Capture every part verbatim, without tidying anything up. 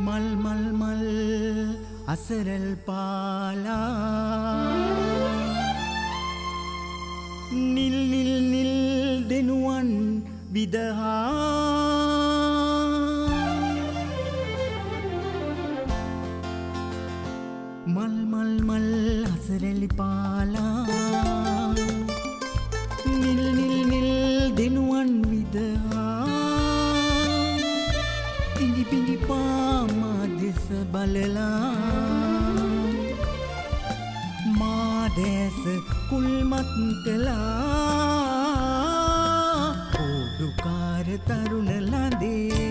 මල් මල් මල් අසරල් පාලා නිල් නිල් නිල් දෙනුවන් විදහා මල් මල් මල් අසරලි පාලා නිල් නිල් නිල් දෙනුවන් විදහා පිඟි පිඟි පාමා දෙස බලලා මා දැස කුල්මත් කළා ඕඩුකාර තරුණ ලඳේ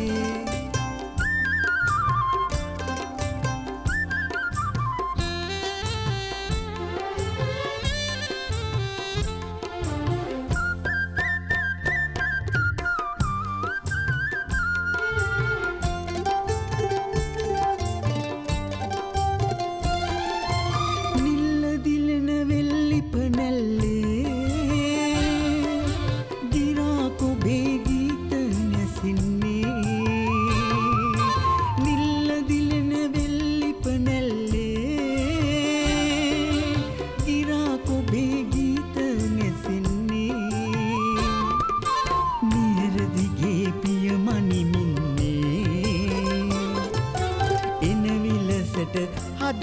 හද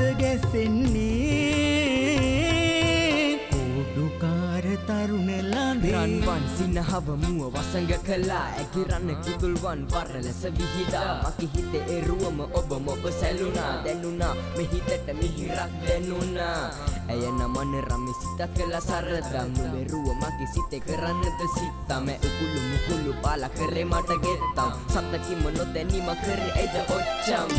ගැසෙන්නේ කෝඩුකාර තරුණ ළඳේ රන්වන් සිනහව මුව වසඟ කළා ඇගිරන්න කිතුල්වන් වර ලෙස විහිදා මගේ හිතේ එරුවම ඔබම ඔබ සැලුණා දැනුණා මෙහිතට මිහිරක් දැනුණා ඇය නමන රමි සිත කළ සරදා මුවෙරුව මගේ සිතේ කරන්නද සිතා මෑ උකුළු මුකුළු පාලා කරේ මට ගෙත්තම් සතකිම නොදැනීම කරේ ඇයිද ඔච්චම්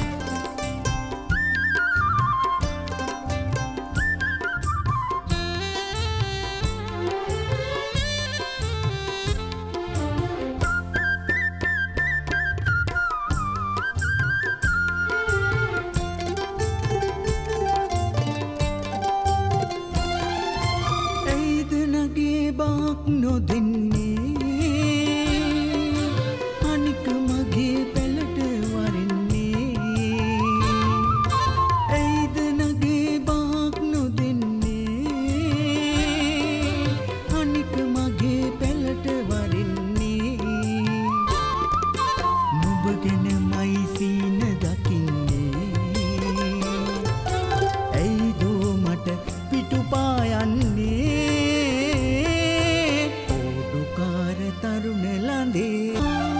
බාක් නොදෙන්නේ අනික මගේ පැලට වරින්නේ ඇයිද නගේ බාක් නොදෙන්නේ අනික මගේ පැලට වරින්නේ නුඹ ගැනමයි සීන දකින්නේ ඇයිදෝ මට පිටුපා යන්නේ තරුණ ළඳේ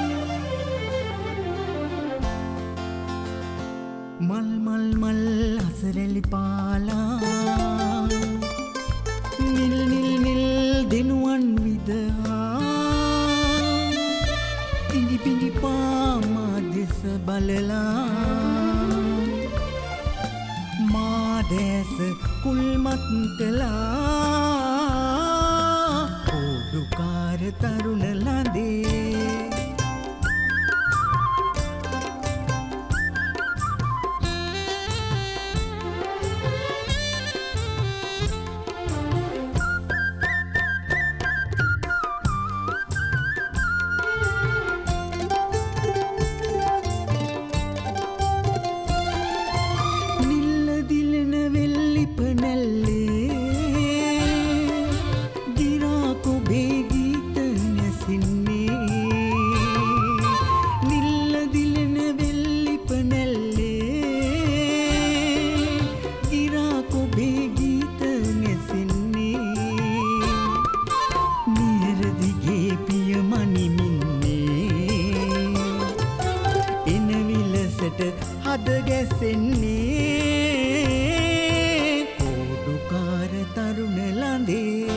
මල් මල් මල් අසරලි පාලා නිල් නිල් නිල් දෙනුවන් විදහා පිඟි පිඟි පාමා දෙස බලලා මා දැස කුල්මත් කළා ඕඩුකාර තරුණ ළඳේ නිල්ල දිලන වෙල්ලිප නැල්ලේ ගිරා කොබේ ගීත නැසින්නේ නිල්ල දිලන වෙල්ලිප නැල්ලේ ගිරා කොබේ ගීත නැසින්නේ නියර දිගේ පිය මනිමින්නේ එන විලසට හද ගැසෙන්නේ කෝඩුකාර තරුණ ළඳේ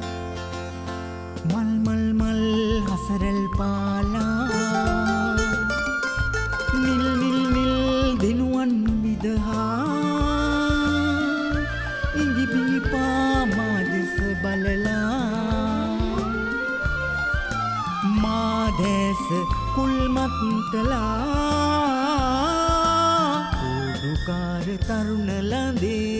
මල් මල් මල් හසරල් පාලා නිල් නිල් නිල් දෙනුවන් විදහා ඉඟි බිඟි පාමා දෙස බලලා මා දැස කුල්මත් කළා කෝඩුකාර තරුණ ළඳේ